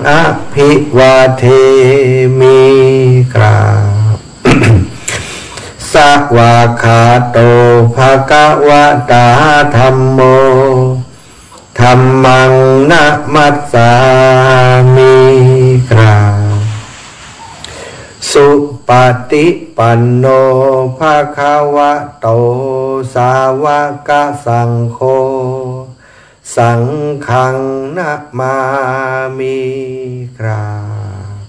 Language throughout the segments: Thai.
อภิวาเทมิกราบ สวากขาโตภะคะวะตาธัมโมธัมมังนะมัสสามิกราบสุปฏิปันโนภะคะวะโตสาวกสังโฆสังฆังนะมามิกราบ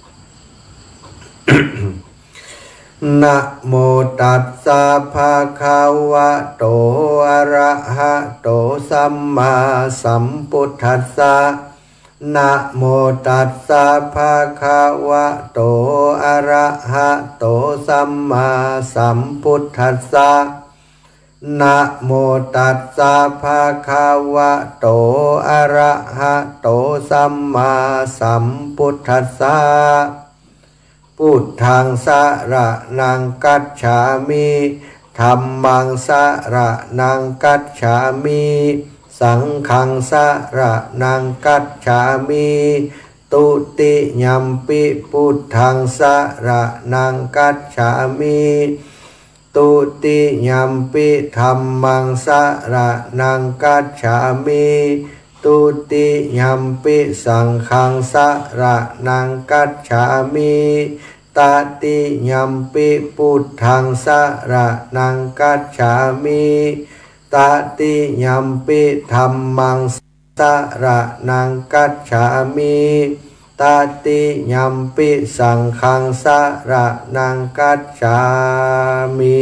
นะโมตัสสะภะคะวะโตอะระหะโตสัมมาสัมพุทธัสสะนะโมตัสสะภะคะวะโตอะระหะโตสัมมาสัมพุทธัสสะนะโมตัสสะภะคะวะโตอะระหะโตสัมมาสัมพุทธัสสะพุทธังสรณังคัจฉามิธัมมังสรณังคัจฉามิสังฆังสรณังคัจฉามิตุติยัมปิพุทธังสรณังคัจฉามิตุติยัมปิธัมมังสรณังคัจฉามิตุติยัมปิสังฆังสรณังคัจฉามิตติยัมปิพุทธังสรณังคัจฉามิตติยัมปิธัมมังสรณังคัจฉามิตติยัมปิสังฆังสรณังคัจฉามิ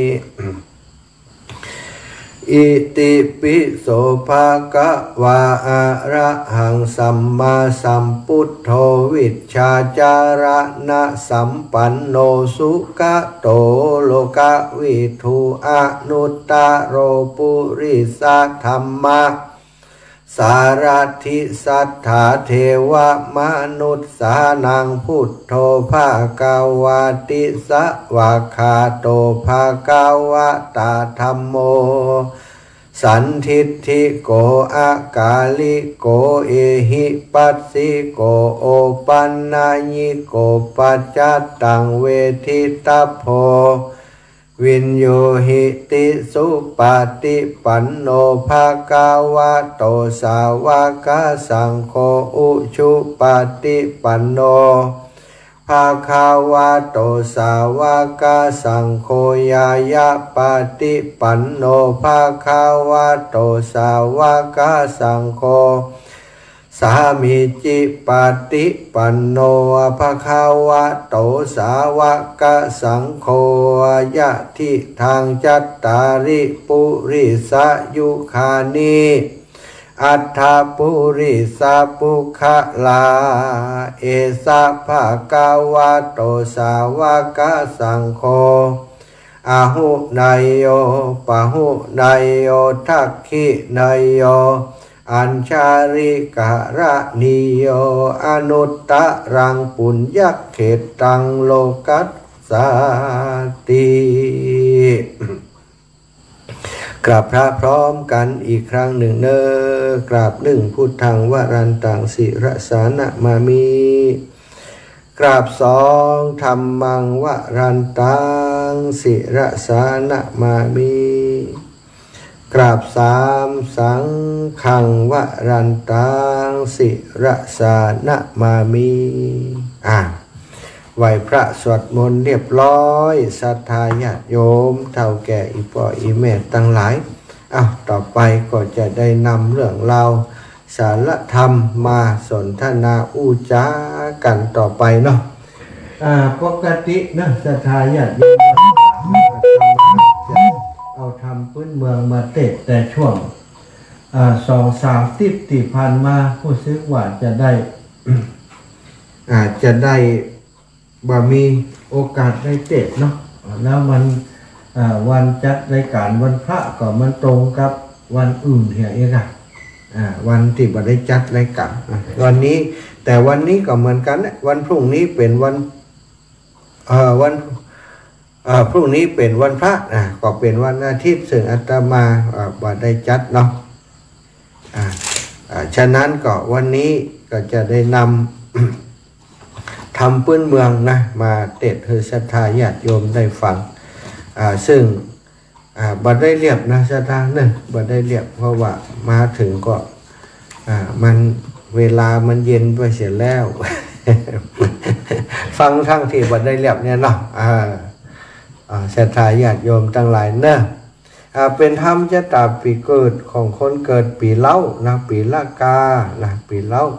อิติปิโสภะคะวะอะระหังสัมมาสัมพุทโธวิชชาจารณะสัมปันโนสุขโตโลกวิทูอนุตตโรปุริสธัมมะสารถิสัทธาเทวมนุษสานังพุทโธภะคะวะติสวากขาโตภะคะวะตาธัมโมสันทิฏฐิโกอากาลิโกเอหิปัสสิโกโอปันนายิโกปัจจัตตังเวทิตาโพวินโยหิติสุปฏิปันโนภะคะวะโตสาวกสังโฆอุชุปฏิปันโนภะคะวะโตสาวกสังโฆยายะปฏิปันโนภะคะวะโตสาวกสังโฆสามิจิปฏิปันโนภะคะวะโตสาวกสังโฆยะทิทางจัตตาริปุริสยุคานิอัฏฐปุริสปุคลาเอสะภะคะวะโตสาวกสังโฆอาหุนายโยปะหุนายโยทักขินายโยอัญชาริกะระนิโยอนุตตรังปุญญเขตังโลกัสสติกราบพระพร้อมกันอีกครั้งหนึ่งเนอกราบหนึ่งพุทธังวรันตังศิรสานะมามิกราบสองธัมมังวรันตังศิรสานะมามิกราบสามสังฆังวรันตังศิรสานะมามิไหวพระสวดมนต์เรียบร้อยศรัทธาญาติโยมเท่าแก่อีพ่ออีแม่ตั้งหลายต่อไปก็จะได้นำเรื่องราวสารธรรมมาสนทนาอู้จากันต่อไปเนาะปกตินะศรัทธาญาติโยมเอาทำพื้นเมืองมาเตะแต่ช่วง2-3 ติดที่ผ่านมาผู้ซื้อว่าจะได้จะได้บ่มีโอกาสได้เตะเนาะแล้วมันวันจัดรายการวันพระก็มันตรงกับวันอื่นเหี่ยอีกวันที่บ่ได้จัดรายการวันนี้แต่วันนี้ก็เหมือนกันนะวันพรุ่งนี้เป็นวันพรุ่งนี้เป็นวันพระก็เป็นวันอาทิตย์ซึ่งอาตมาบ่ได้จัดเนาะฉะนั้นก็วันนี้ก็จะได้นำำพื้นเมืองนะมาเทศน์ให้ศรัทธาญาติโยมได้ฟังซึ่งบัดได้เรียบนะศรัทธาเนี่ยบัดได้เรียบเพราะว่ามาถึงก็มันเวลามันเย็นไปเสียแล้ว ฟังทั้งที่บัดได้เรียบเนี่ยเนาะศรัทธาญาติโยมทั้งหลายเนอะเป็นธรรมชะตาปีเกิดของคนเกิดปีเล้านะปีละกานะปีเล้า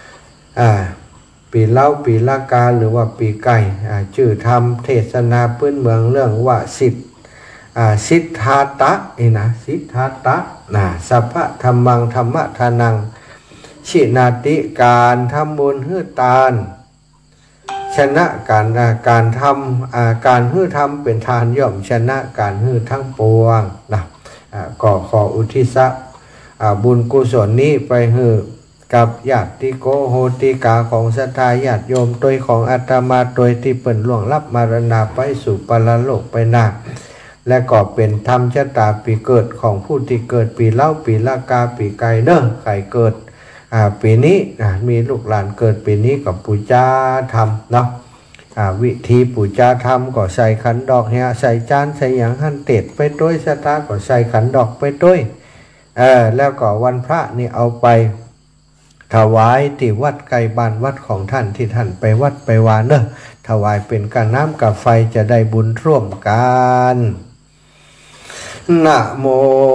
ปีเล้าปีละกาหรือว่าปีไก่ชื่อธรรมเทศนาพื้นเมืองเรื่องว่าสิทธาตะนี่นะสิทธาตะนะสัพพะธรรมังธรรมะทานังชินาติการทำบุญฮื้อตานชนะการทำการฮื้อทำเป็นทานย่อมชนะการฮื้อทั้งปวงนะก็ขออุทิศบุญกุศลนี้ไปฮื้อกับญาติโกโหติกาของศรัทธาญาติโยมโดยของอาตมาโดยที่เปิ่นล่วงลับมรณะไปสู่ปรโลกไปนาและก็เป็นธรรมชะตาปีเกิดของผู้ที่เกิดปีเล้าปีละกาปีไก่เนอะไก่เกิดปีนี้มีลูกหลานเกิดปีนี้กับปูชาธรรมเนาะวิธีปูชาธรรมก็ใส่ขันดอกเนี่ยใส่จานใส่อย่างหั่นเต็ดไปด้วยศรัทธาก็ใส่ขันดอกไปด้วยแล้วก็วันพระนี่เอาไปถวายที่วัดไกลบ้านวัดของท่านที่ท่านไปวัดไปวาเนอะถวายเป็นกาน้ำกับไฟจะได้บุญร่วมกันนะโม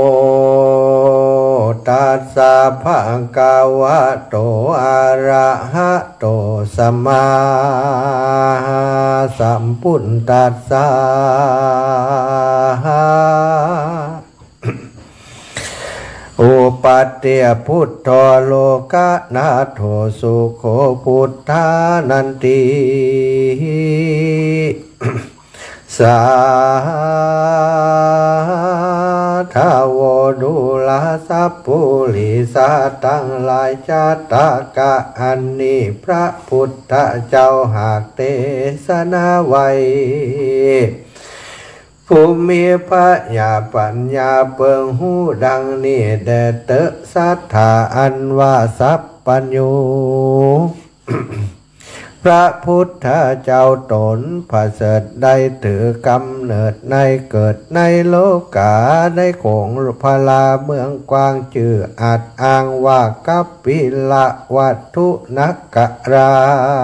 ตัสสะภะคะวะโตอะระหะโตสัมมาสัมพุทธัสสะอุปัฏฐิพุทโธโลกนาโถสุโขพุทธานันติสาธาวดุลาสัพพุลิสาตั้งหลายชาตกะอันนี้พระพุทธเจ้าหากเทศนาไว้ผู้มีพระญาปัญญาเปิงหูดังนี้แด่เตอะศรัทธาอันว่าสัพปัญญู พระพุทธเจ้าตนประเสริฐได้ถือกำเนิดในเกิดในโลกาได้โขงพลาเมืองกว้างชื่ออาจอ้างว่ากัปปิละวัตถุนักกรา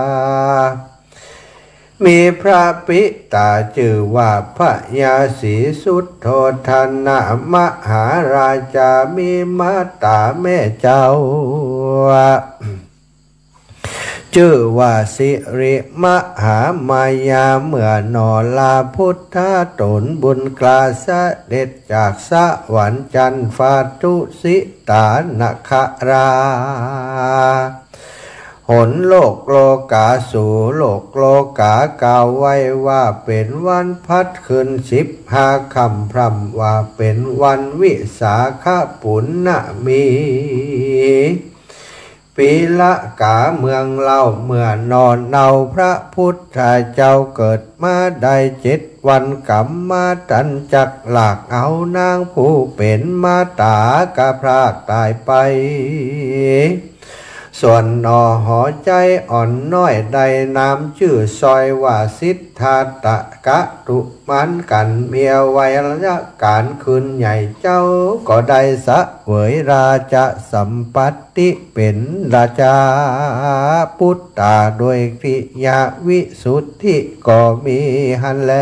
มีพระปิตาชื่อว่าพระยาสีสุทโธทนะมหาราชามีมาตาแม่เจ้าชื่อว่าสิริมหามายาเมื่อนอลาพุทธตนบุญกลาเสด็จจากสวรรค์จันทร์ฟาตุสิตานคราหนโลกโลกาสู่โลกโลกากล่าวไว้ว่าเป็นวันพัดขึ้น15 ค่ำพรำว่าเป็นวันวิสาขปุณณมีปีละกาเมืองเล่าเมื่อนอนเนาพระพุทธเจ้าเกิดมาได้7 วันกำมาตันจักหลากเอานางผู้เป็นมาตากะพรากตายไปส่วนนอหอใจอ่อนน้อยใดน้ำชื่อซอยว่าสิทธาตะกะตุมันกันเมียไว้ระยะการคืนใหญ่เจ้าก็ได้สะเวยราชสัมปัตติเป็นราชาพุทธาโดยกิยาวิสุทธิก็มีหันแล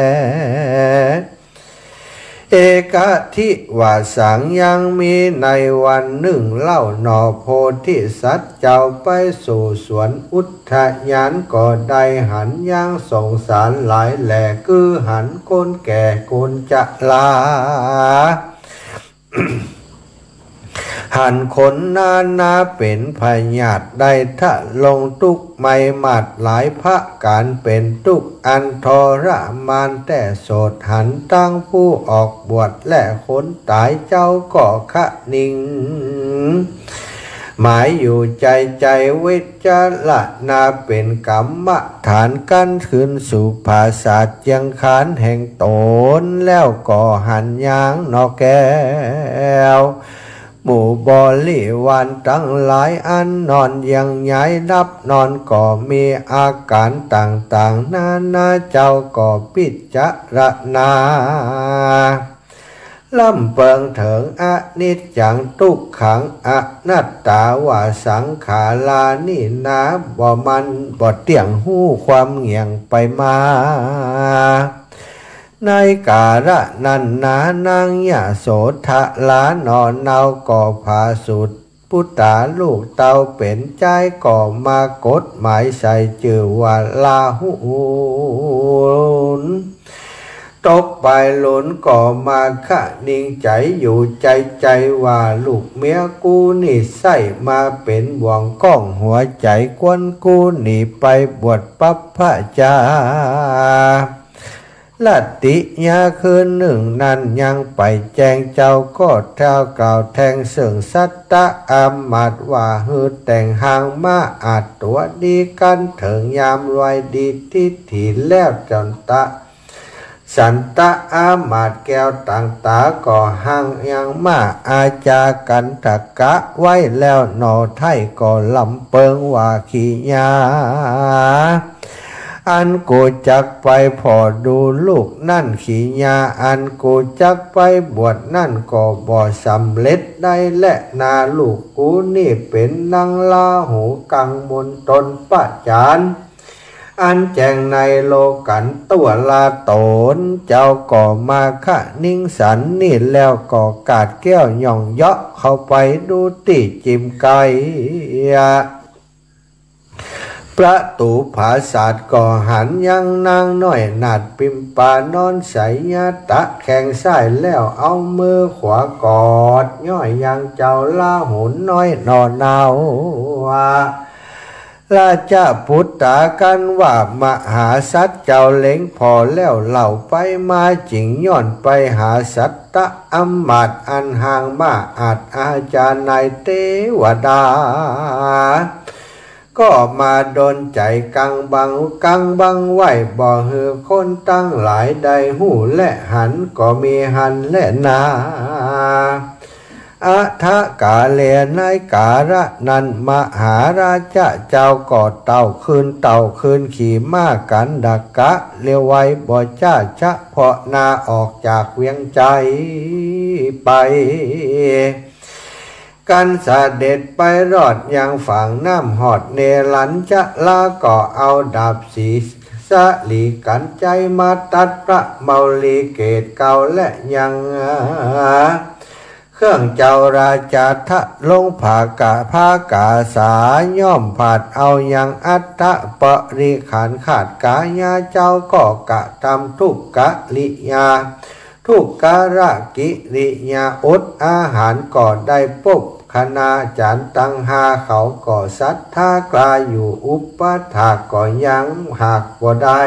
เอกทิวาสังยังมีในวันหนึ่งเล่าหนอโพธิสัตว์เจ้าไปสู่สวนอุทยานก็ได้หันย่างสงสารหลายแหล่คือหันคนแก่คนจะลา หันคนนาเป็นพญาติได้ทะลงทุกไม่หมัดหลายพระการเป็นทุกอันทรมานแต่โสดหันตั้งผู้ออกบวชและคนตายเจ้าก็คะนิ่งหมายอยู่ใจวิจารณาเป็นกรรมฐานกันขึ้นสู่ภาษาเจียงคานแห่งตนแล้วก็หันยางนอกแก้วหมู่บริวารทั้งหลายอันนอนยังย้ายนับนอนก็มีอาการต่างๆนาเจ้าก็พิจารณาลำเปิงถึงอนิจจังทุกขังอนัตตาว่าสังขารานี่นะบ่มันบ่เตียงหู้ความเงียงไปมาในกาละนันนานางยะโสทะลานอนเนาก่อผาสุดพุทธาลูกเตาเป็นใจก่อมากฎหมายใส่จือว่าลาหุนตกไปหลุนก่อมาคะนิ่งใจอยู่ใจว่าลูกเมียกูนี่ใส่มาเป็นบ่วงก้องหัวใจกวนกูนี่ไปบวชปัปพะจาลัตติยาคืนหนึ่งนั้นยังไปแจงเจ้าก็เท้ากล่าวแทงเสื่องสัตตะอามาตว่าฮือแต่งหางมาอาจตัวดีกันถึงยามรวยดีทิฏฐิแล้วจนตะสันตะอามาตแก้วต่างตาก่อหางยังมาอาจากันตะกะไว้แล้วหนอไทยก่อลำเปิงว่าขี้ยาอันกูจักไปพอดูลูกนั่นขี้ยาอันกูจักไปบวชนั่นก็บ่สำเร็จได้และนาลูกกูนี่เป็นนางลาหูกังมนตนปะจานอันแจงในโลกันตัวลาโตนเจ้าก่อมาคะนิ่งสันนี่แล้วก่อกาดแก้วย่องเยาะเข้าไปดูติจิมไก่ประตูผาศาสตร์ก่อหันยังนางน้อยหนัดปิมปานอนใสยาตะแข่งใส่แล้วเอามือขวากอดย่อยยังเจ้าลาหุนน้อยนอนเอาราชพุทธากันว่ามหาสัตว์เจ้าเล็งพอแล้วเหล่าไปมาจิงย้อนไปหาสัตตะอำมาตย์อันห่างมาอาจอาจารย์นายเทวดาก็มาโดนใจกังบังไหวบ่ฮือคนตั้งหลายใดหูและหันก็มีหันและนาอัทะกาเลนายกาละนันมหาราชเจ้ากอดเต่าคืนขี่ม้ากันดักกะเลี้ยวไว้บ่จ้าชะเพาะนาออกจากเวียงใจไปกันเสด็จไปรอดยังฝั่งน้ำหอดเนลันจะลาก็เอาดาบสีสะลีกันใจมาตัดพระเมาลีเกตเก่าและยังเครื่องเจ้าราชาทะลงผากาสาย่อมผาดเอายังอัตตะปริขันขาดกายาเจ้าก็กะทำทุกกะลิยาทุกการะกิริยาอดอาหารก็ได้ปุ๊บคณาจารย์ตั้งหาเขาก็ศรัทธากลายอยู่อุปถากก็ยังหักบ่ได้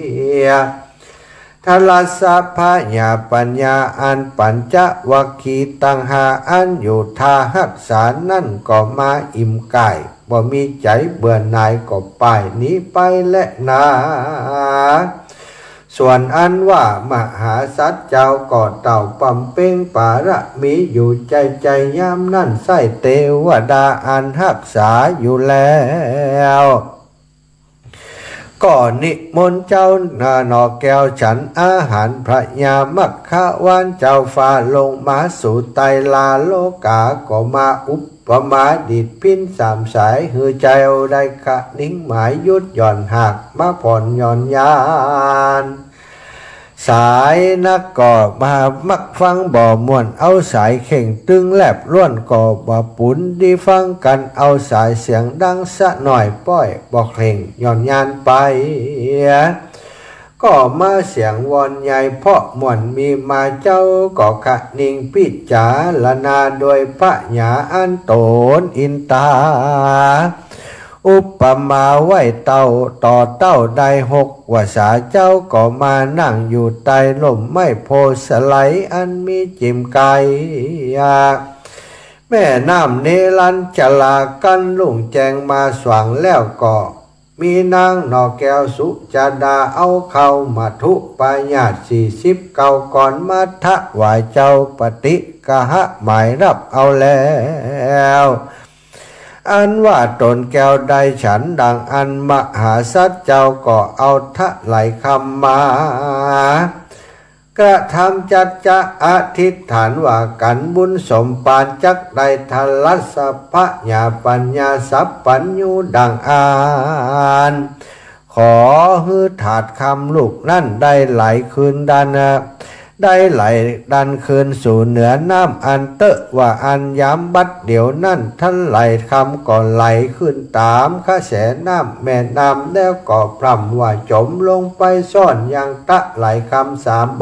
ทลัสสะพะญาปัญญาอันปัญจวัคคีย์ตั้งหาอันอยู่ทาหักษานั่นก็มาอิ่มกายบ่มีใจเบื่อหน่ายก็ไปนี้ไปและนาส่วนอันว่ามหาสัตว์เจ้าก่อเต่าปั๊มเป้งปาระมีอยู่ใจยามนั่นไส้เทวดาอันรักษาอยู่แล้วก็นิมนต์เจ้าหนอแก้วฉันอาหารพระยามัคคะวานเจ้าฟ้าลงมาสู่ไตลาโลกาก็มาอุปมาดิดพินสามสายหือใจเอาได้คะนิ่งหมายยุดหย่อนหักมาผ่อนหย่อนยานสายนักก่อมามักฟังบ่ม่วนเอาสายเข่งตึงแลบร่วนก่อบ่ปุ่นดีฟังกันเอาสายเสียงดังสะหน่อยป้อยบอกเข่งย่อนยานไปก็มาเสียงวอนใหญ่เพราะม่วนมีมาเจ้าก็ขะนิ่งพิจารณาโดยพระญาอันโตนอินตาอุปมาไว้เต้าต่อเต้าได้6ว่าสาเจ้าก็มานั่งอยู่ใต้ลมไม้โพสไลอันมีจิมไก่แม่น้ำเนรัญชลากันลุ่งแจงมาสว่างแล้วก็มีนางนอแก้วสุจาดาเอาเข้ามาทุปญาติ40เก่าก่อนมาทะไหวเจ้าปฏิกะหะหมายรับเอาแล้วอันว่าตนแก้วใดฉันดังอันมหาสัจเจ้าก็เอาทะไหลคำมากระทำจัดจะอธิษฐานว่ากันบุญสมปานจักได้ทัลลัสพะญาปัญญาสัพปัญญูดังอ่านขอฮือถาดคำลูกนั่นได้ไหลคืนดันได้ไหลดันคืนสู่เหนือน้ำอันเตอะว่าอันย้ำบัดเดี๋ยวนั่นท่านไหลคำก่อนไหลขึ้นตามกระแสน้ำแม่น้ำแล้วก็พร่ำว่าจมลงไปซ่อนยังตะไหลคำ3 ใบ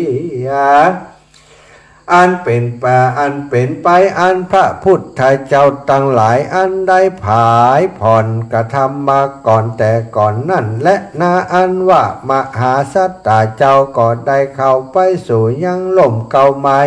อันเป็นไปอันพระพุทธเจ้าตั้งหลายอันได้ผายผ่อนกระทำมาก่อนแต่ก่อนนั่นและนาอันว่ามหาสัตตาเจ้าก็ได้เข้าไปสู่ยังล่มเก่าไม้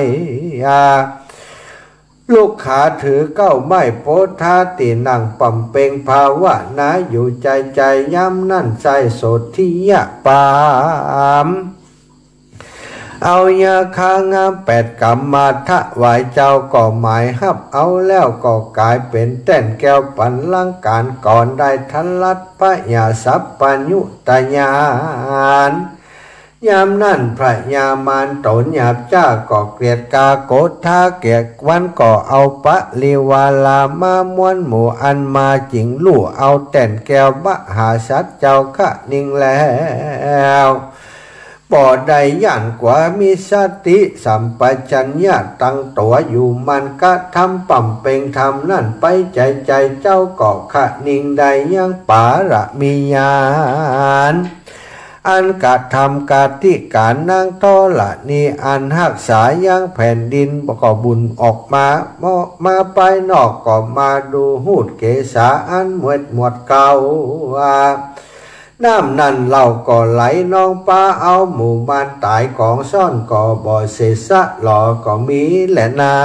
ลูกขาถือเก้าไม้โพธาตินั่งปั่มเปงภาวะนะอยู่ใจย้ำนั่นใจโสธิยะปามเอายาคางาม8 กรรมมาทะไหวเจ้าก็หมายฮับเอาแล้วก็กลายเป็นแต้นแก้วปันลังการก่อนได้ทันลัดพระญาสัพปัญญูตญาณยามนั่นพระญามารตนหยาบจ้าก็เกลียดกาโกธาเกียกวันก็เอาปะลิวาลามามวนหมู่อันมาจิงลู่เอาแต้นแก้วมหาสัตว์เจ้าคะนิ่งแล้วบ่ได้ย่านกว่ามีสติสัมปชัญญะตั้งตัวอยู่มันกะทำปั่มเป่งทำนั่นไปใจเจ้าก็คะนิ่งได้ยังปาระมีญาณอันกะทำกาติการนางทอละนี่อันหักษายังแผ่นดินก็บุญออกมาไปนอกก็มาดูหูดเกษาอันหมวดเก่าน้ำนั่นเราก็ไหลนองป้าเอาหมู่บ้านตายของซ่อนก็บ่เสสะหล่อก็มีแหละนา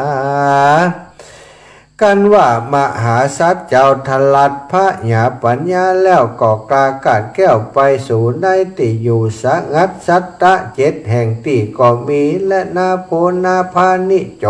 กันว่ามหาสัตว์เจ้าทลัดพระญาปัญญาแล้วก็กากาดแก้วไปสู่ในติอยู่สงัดสัตตะ7 แห่งติก็มีและนาโพนาพานิโจ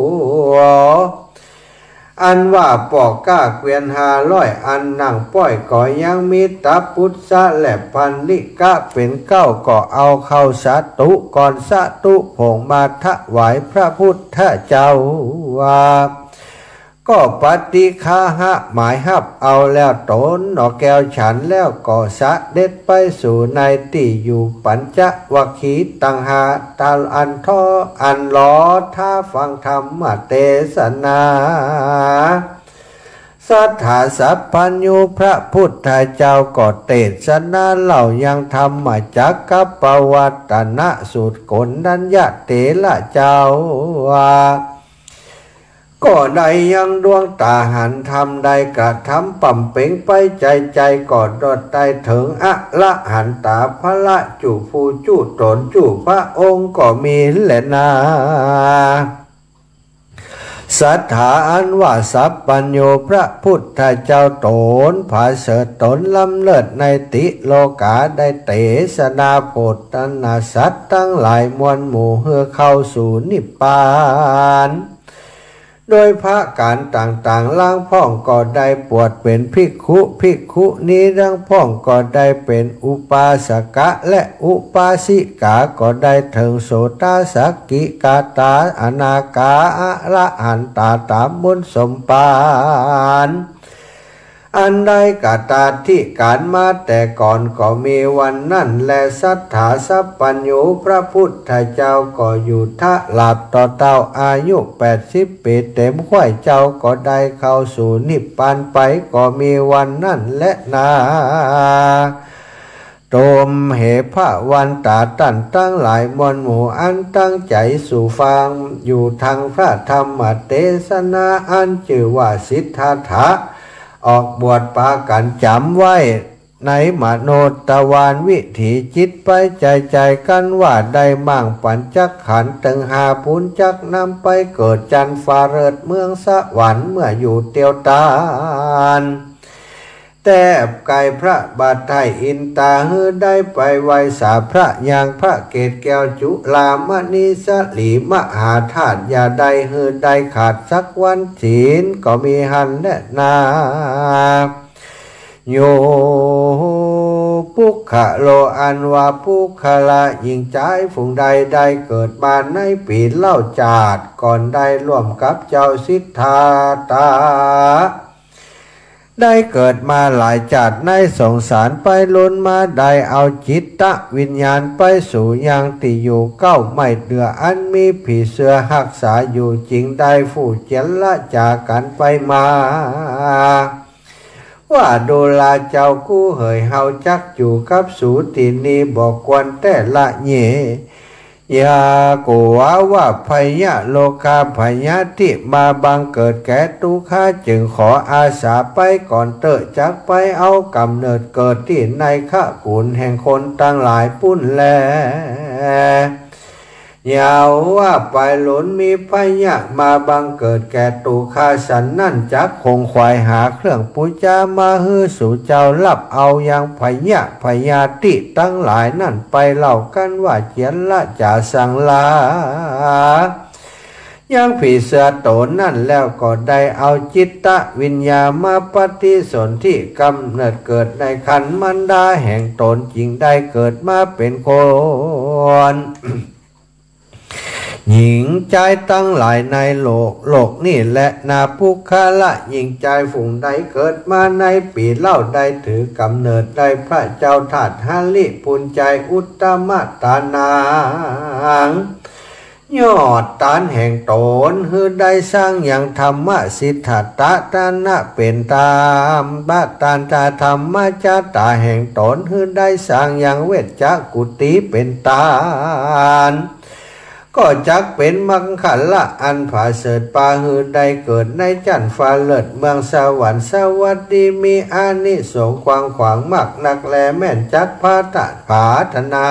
อันว่าปอกก้าเกวียน500อันนั่งป้อยก็ยังมีตับพุทธะและพันลิกะเป็น9ก็เอาเข้าสาตุก่อนสาตุผงมาถวายพระพุทธเจ้าว่าก็ปฏิฆาหะหมายหับเอาแล้วตนหนอแก้วฉันแล้วก็สะเด็ดไปสู่ในที่อยู่ปัญจวัคคีย์ตังหาตาอันท่ออันล้อท่าฟังธรรมเทศนาสัทธาสัพพัญญูพระพุทธเจ้าก็เทศนาเล่ายังธรรมจักกับปวัตนะสูตรกนัญญะเถระเจ้าว่าก็ได้ยังดวงตาหันทำได้กระทำปั่มเป่งไปใจก็ดดได้ถึงอะละหันตาพระละจูผู้จูตนจูพระองค์ก็มีแหละนาสัทธาอันว่าสัพปัญโยพระพุทธเจ้าตนผาเสดตนลำเลิศในติโลกาได้เตสนาโพธนาสัตว์ทั้งหลายมวลหมู่เฮือเข้าสู่นิพพานโดยพระการต่างๆล่างพ่องก็ได้ปวดเป็นภิกขุนี้ร่างพ่องก็ได้เป็นอุปาสกะและอุปาสิกาก็ได้ถึงโสตสักกิกาตาอนาคาอระหันตาตามบุญสมปานอันใดกาตาที่การมาแต่ก่อนก็มีวันนั่นและสัทธาสัพพัญญูพระพุทธเจ้าก็อยู่ทะหลับต่อเต้าอายุ80 ปีเต็มข้อยเจ้าก็ได้เข้าสู่นิพพานไปก็มีวันนั่นและนาโตมเหพระวันตาตันตั้งหลายมวลหมู่อันตั้งใจสู่ฟังอยู่ทางพระธรรมเทศนาอันชื่อว่าสิทธัตถะออกบวชปากันจำไว้ในมโนตวานวิถีจิตไปใจกันว่าได้มั่งปัญจขันธ์ตึง5 พุนจักนำไปเกิดจันฟ้าเริดเมืองสวรรค์เมื่ออยู่เตียวตาลแต่ไก่พระบาทไทยอินตาฮือได้ไปไหวสาพระยางพระเกศแก้วจุลามณีสลีมหาธาตุยาใดฮือได้ขาดสักวันศีลก็มีหันและนาโยปุขะโลอันว่าปุขละยิ่งใจฝูงใดได้เกิดมาในปีเล่าจาดก่อนได้ร่วมกับเจ้าสิทธาตาได้เกิดมาหลายจัดในสงสารไปล้นมาได้เอาจิตตะวิญญาณไปสู่ยังติอยู่เก้าไม่เดืออันมีผีเสือหักษาอยู่จริงได้ฟู่เจรละจากกันไปมาว่าดูลาเจ้ากู้เหยเฮาจักอยู่กับสูตินีบอกกวนแต่ละเยยากูว่าพยะโลกาพยาติมาบังเกิดแก่ตุข้าจึงขออาสาไปก่อนเตอะจักไปเอากำเนิดเกิดที่ในข้ากุลแห่งคนตั้งหลายปุ้นแลยาวว่าไปหลุนมีพยะมาบังเกิดแก่ตุข้าสันนั่นจักคงควายหาเครื่องปูจามาฮือสู่เจ้ารับเอายังพยะพยาติตั้งหลายนั่นไปเล่ากันว่าเจียนละจะสังลายังผีเสือโตนั่นแล้วก็ได้เอาจิตตะวิญญามาปฏิสนธิกำเนิดเกิดในขันธ์มันดาแห่งตนจริงได้เกิดมาเป็นคนหญิงใจตั้งหลายในโลกนี่แหละนาปุคละหญิงใจฝูงใดเกิดมาในปีเล่าได้ถือกำเนิดได้พระเจ้าถาดฮาลิปุญใจอุตตมตานางยอดตานแห่งตนฮือได้สร้างอย่างธรรมสิทธัตตะตานะเป็นตามบาตานตาธรรมจาตาแห่งตนฮือได้สร้างอย่างเวชจักกุติเป็นตานก็จักเป็นมังคัลละอันผาเสดปาหือได้เกิดในจันฟ้าเลิศเมืองสวรรค์สวัสดีมีอานิสงส์กว้างขวางมากนักแลแม่นจักพาธนา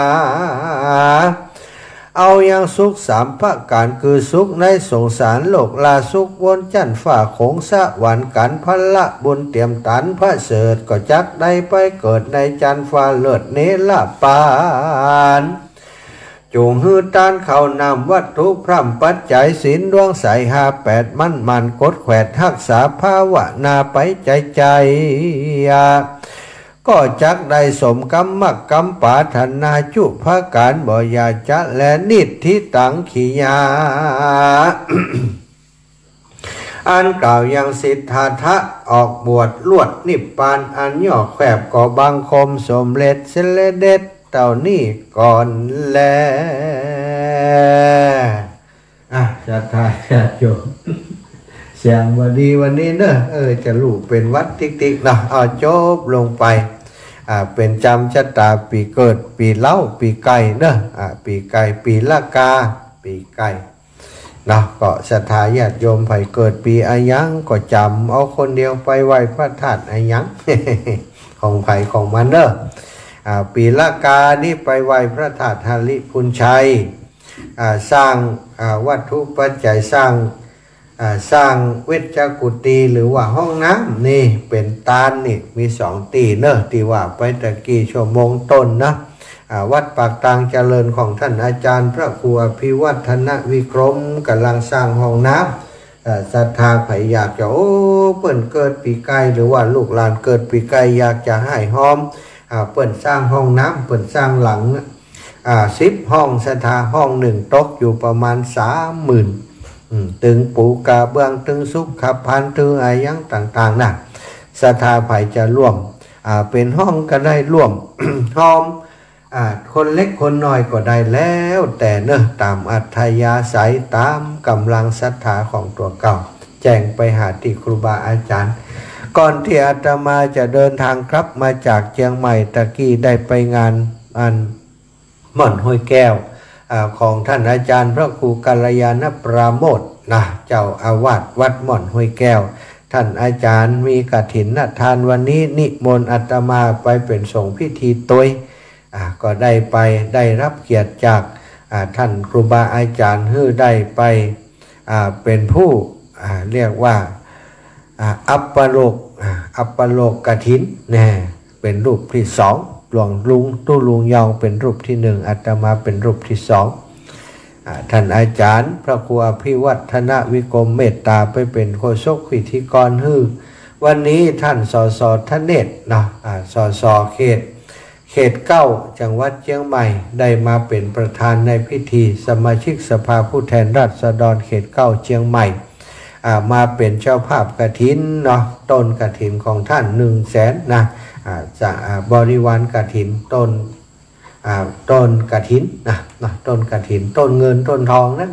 เอายังสุขสามประการคือสุขในสงสารโลกลาสุขบนจันฟ้าคงสวรรค์กันพละบุญเตรียมตันพระเสดก็จักได้ไปเกิดในจันฟ้าเลิศเนลปานจูงฮือตานเขานำวัตถุพร่ำปัจจัยศีลดวงใส58มันกดแขวดทักษาภาวนาไปใจก็จักได้สมกรรมกรรมปาถนาจุภาการบ่ยาจะและนิดที่ตังขียา อันกล่าวยังสิทธัตถะออกบวชลวดนิพพานอันย่อแคบก็บังคมสมเร็จเสลเด็ดเต่านี่ก่อนแลศรัทธาญาติโยมเสียงวันดีวันนี้เนอะจะลูกเป็นวัดติ๊กๆเนาะเอาจบลงไปเป็นจำชะตาปีเกิดปีเล่าปีไก่เนอะปีไก่ปีละกาปีไก่เนาะก็ศรัทธาญาติโยมไผเกิดปีอายังก็จำเอาคนเดียวไปไหว้พระธาตุอายัง ของไผของมันเนอะปีละกานี่ไปไหว้พระธาตุฮาริพุนชัยสร้างวัตถุปัจจัยสร้างเวชกุฏิหรือว่าห้องน้ำนี่เป็นตาลนี่มี2ตีเนอะที่ว่าไปตะกี้ชั่วโมงต้นนะวัดปากตางเจริญของท่านอาจารย์พระครูอภิวัฒนวิกรมกำลังสร้างห้องน้ำศรัทธาไผอยากจะเปิ่นเกิดปีไก่หรือว่าลูกหลานเกิดปีไก่อยากจะให้หอมเปิ่นสร้างห้องน้ำเปิ่นสร้างหลัง10 ห้องศรัทธาห้อง1ตกอยู่ประมาณ 30,000ตึงปูกาเบื้องตึงสุขขับพันตึงอะไรยังต่างๆนะศรัทธาไผจะร่วมเป็นห้องก็ได้ร่วม ห้องคนเล็กคนน้อยก็ได้แล้วแต่เนอะตามอัธยาศัยตามกำลังศรัทธาของตัวเก่าแจ้งไปหาที่ครูบาอาจารย์ก่อนที่อาตมาจะเดินทางครับมาจากเชียงใหม่ตะกี้ได้ไปงานหม่อนห้วยแก้วของท่านอาจารย์พระครูกัลยาณปราโมทนะเจ้าอาวาสวัดหม่อนห้วยแก้วท่านอาจารย์มีกฐินทานวันนี้นิมนต์อาตมาไปเป็นส่งพิธีตุยก็ได้ไปได้รับเกียรติจากท่านครูบาอาจารย์ฮื้อได้ไปเป็นผู้เรียกว่าอัปปโลกอัปปโลกกฐินเนี่ยเป็นรูปที่สองหลวงลุงตู้ลุงยองเป็นรูปที่หนึ่งอาตมาเป็นรูปที่สองท่านอาจารย์พระครูอภิวัฒนวิกรมเมตตาไปเป็นโฆษกพิธีกรฮือวันนี้ท่านสสทเนศนะสสเขตเก้าจังหวัดเชียงใหม่ได้มาเป็นประธานในพิธีสมาชิกสภาผู้แทนราษฎรเขตเก้าเชียงใหม่มาเป็นเจ้าภาพกฐินเนาะต้นกฐินของท่าน100,000นะจะบริวารกฐินต้นกฐินนะต้นกฐินต้นเงินต้นทองนั่น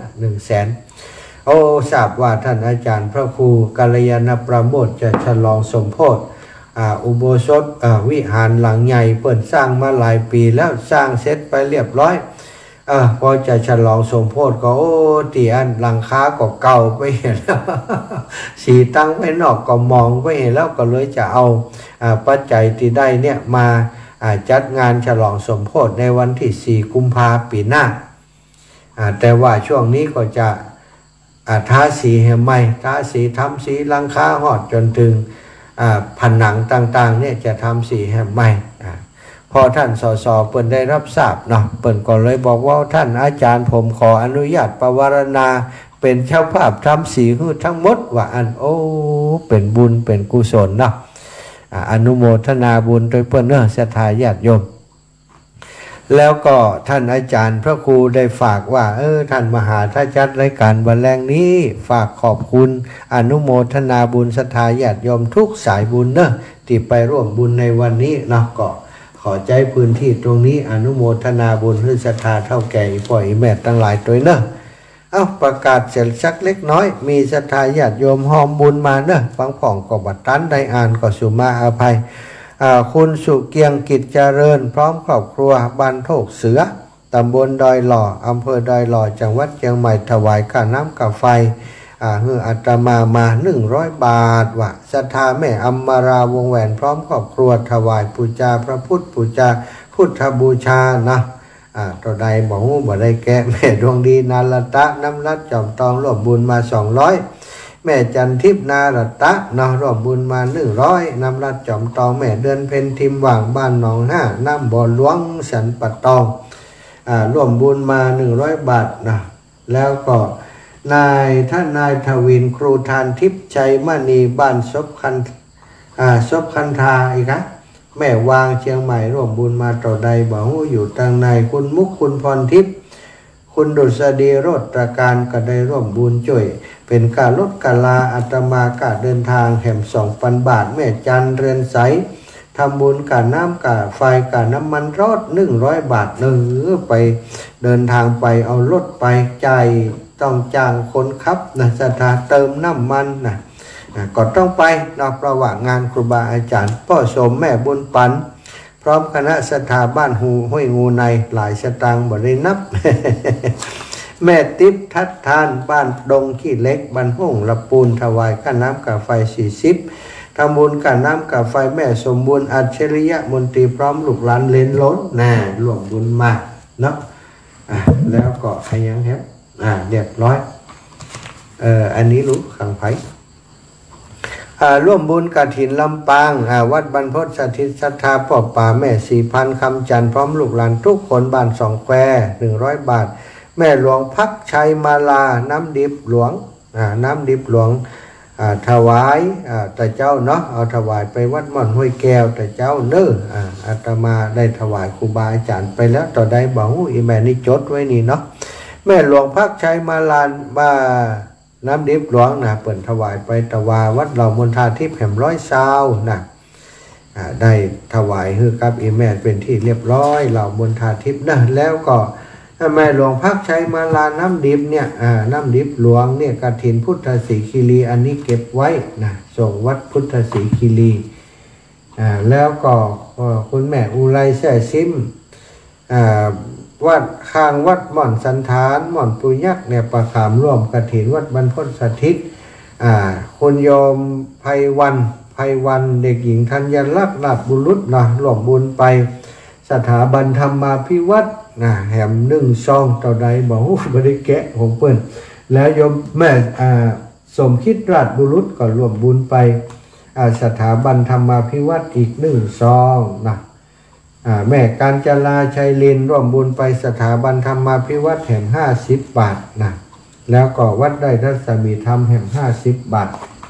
100,000โอ้ทราบว่าท่านอาจารย์พระครูกัลยาณประโมทจะฉลองสมโภชอุโบสถวิหารหลังใหญ่เปิดสร้างมาหลายปีแล้วสร้างเสร็จไปเรียบร้อยพอจะฉลองสมโภชก็โอ้ตีอันหลังคาก็เก่าไปเห็นแล้วสีตั้งไว้นอกก็มองไปเห็นแล้วก็เลยจะเอาปัจจัยที่ได้เนี่ยมาจัดงานฉลองสมโภชในวันที่4 กุมภาพันธ์ปีหน้าแต่ว่าช่วงนี้ก็จะทาสีให้ใหม่ทาสีทำสีหลังคาหอดจนถึงผนังต่างๆเนี่ยจะทำสีให้ใหม่พอท่านสสเปิ่นได้รับทราบเนาะเปิ่นก็เลยบอกว่าท่านอาจารย์ผมขออนุญาตประวารณาเป็นเจ้าภาพทำสีให้ทั้งหมดว่าโอ้เป็นบุญเป็นกุศลเนาะอนุโมทนาบุญโดยเพื่อนศรัทธาญาติโยมแล้วก็ท่านอาจารย์พระครูได้ฝากว่าท่านมหาถ้าจัดรายการวันแรงนี้ฝากขอบคุณอนุโมทนาบุญศรัทธาญาติโยมทุกสายบุญที่ไปร่วมบุญในวันนี้เนาะก็ขอใจพื้นที่ตรงนี้อนุโมทนาบุญให้ศรัทธาเท่าแก่พ่อแม่ทั้งหลายตัวประกาศเสร็จสักเล็กน้อยมีศรัทธาญาติโยมหอมบุญมาฟังผ่องก็บัดตันได้อ่านก็สุมาอภัยคุณสุเกียงกิจเจริญพร้อมครอบครัวบ้านโถกเสือตำบลดอยหล่ออำเภอดอยหล่อจังหวัดเชียงใหม่ถวายค่าน้ำกับไฟอาตมา100 บาทว่ะศรัทธาแม่อัมมาราวงแหวนพร้อมครอบครัวถวายปูจาพระพุทธปูจาพุทธบูชานะต่อใดบอกว่าบ่ได้แก้แม่ดวงดีนาลตะน้ำรัดจอมตองร่วมบุญมา200แม่จันทิพนารัตะร่วมบุญมา100น้ำรัดจอมตองแม่เดือนเพ็ญทิมหว่างบ้านหนองห้าน้ำบ่อหลวงสันปัดตองร่วมบุญมา100 บาทนะแล้วก็ท่านนายทวินครูทานทิพย์ชัยมณีบ้านศพคันธาอีกครับแม่วางเชียงใหม่ร่วมบุญมาต่อใดบอกว่าอยู่ทางในคุณมุกคุณพรทิพย์คุณดุษฎีโรจน์ตระการก็ได้ร่วมบุญช่วยเป็นการลดกาลาอาตมากะเดินทางแห่ม2,000 บาทแม่จันเรือนใสทำบุญกะน้ำกะไฟกะน้ำมันรถ100 บาทไปเดินทางไปเอารถไปใจต้องจ้างคนขับศรัทธาเติมน้ำมันก็ต้องไปประว่างงานครูบาอาจารย์พ่อสมแม่บุญปันพร้อมคณะศรัทธาบ้านห้วยงูในหลายสตางค์บ่ได้นับ แม่ติ๊บทัดทานบ้านดงขี้เล็กบ้านห้องละปูนถวายค่าน้ำกะไฟ40ทำบุญค่าน้ำกะไฟแม่สมบูรณ์อัจฉริยะมนตรีพร้อมลูกหลานเลนล้นร่วมบุญมาเนาะแล้วก็ใครยังครับเรียบร้อยอันนี้รู้ขังไผ่ร่วมบุญกฐินลำปางวัดบรรพตสถิตศรัทธาพ่อป่าแม่4,000คำจันทร์พร้อมลูกหลานทุกคนบ้าน2 แคว100 บาทแม่หลวงพักชัยมาลาน้ำดิบหลวงถวายแต่เจ้าเนาะเอาถวายไปวัดม่อนห้วยแก้วแต่เจ้าอาตมาได้ถวายครูบาอาจารย์ไปแล้วต่อได้บอกอีแม่นี่จดไว้นี่เนาะแม่หลวงพักชัยมาลาบ้าน้ำดิบหลวงเปิดถวายไปตะวาวัดเหล่ามณฑาทิพย์แห่ม100 ได้ถวายให้กับอีแม่เป็นที่เรียบร้อยเหล่ามณฑาทิพย์แล้วก็แม่หลวงพักชัยมาลาน้ำดิบเนี่ยน้ำดิบหลวงเนี่ยกฐินพุทธศรีคีรีอันนี้เก็บไว้ส่งวัดพุทธศรีคีรีแล้วก็คุณแม่อุไรแซ่ซิมวัดข้างวัดม่อนสันฐานม่อนปุยักเนี่ยประขามร่วมกฐินวัดบรรพตสถิตคุณโยมไพวันเด็กหญิงธัญลักษณ์ลาภบุรุษร่วมบุญไปสถาบันธรรมาภิวัตรแหม1 ต่อใดบอกบริแกะของเปิ้นแล้วโยมแม่สมคิดราชบุรุษก็ร่วมบุญไปสถาบันธรรมาภิวัตรอีก1 ซองนะแม่การจลาชัยลินร่วมบุญไปสถาบันธรรมาภิวัตรแห่ง50 บาทนะแล้วก็วัดได้ทัศมีธรรมแห่ง50 บาท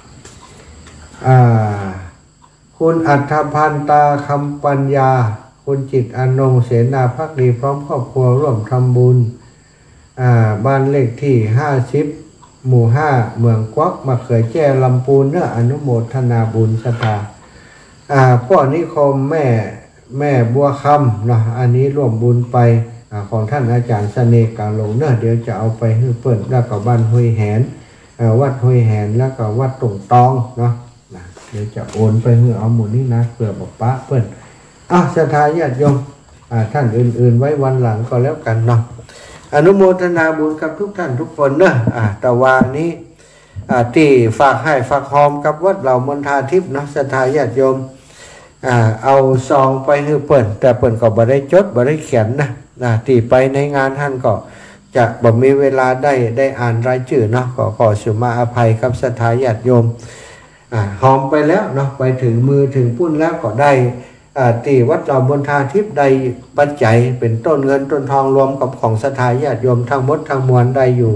คุณอัฏฐพันตาคำปัญญาคุณจิตอนงเสนาภักดีพร้อมครอบครัวร่วมทำบุญบ้านเลขที่50 หมู่ 5เมืองกวักมะเขือแจ้ลำพูนเนื้ออนุโมทนาบุญศรัทธาพ่อนิคมแม่บัวคำเนาะอันนี้ร่วมบุญไปของท่านอาจารย์เสน่ห์กาลงเนื้อเดี๋ยวจะเอาไปให้เปิดแล้วก็บ้านห้วยแหนวัดห้วยแหนแล้วก็วัดตุ่งตองเนาะเดี๋ยวจะโอนไปให้เอาหมู่นี้นะเพื่อบอกป้าเปิ้นศรัทธาญาติโยมท่านอื่นๆไว้วันหลังก็แล้วกันเนาะอนุโมทนาบุญกับทุกท่านทุกคนเนอะแต่วันนี้ที่ฝากให้ฝากหอมกับวัดเหล่ามณฑาทิพย์เนาะศรัทธาญาติโยมเอาซองไปให้เปิ้นแต่เปิ้นก็บ่ได้จดบ่ได้เขียนนะที่ไปในงานท่านก็จะบ่มีเวลาได้อ่านรายชื่อเนาะขอสุมาอภัยกับศรัทธาญาติโยมหอมไปแล้วเนาะไปถึงมือถึงปุ้นแล้วก็ได้ที่วัดเหล่ามณฑาทิพย์ได้ปัจจัยเป็นต้นเงินต้นทองรวมกับของศรัทธาญาติโยมทั้งหมดทั้งมวลได้อยู่